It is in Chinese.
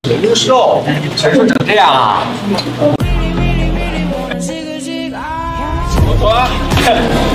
零售，陈叔整这样啊？我说。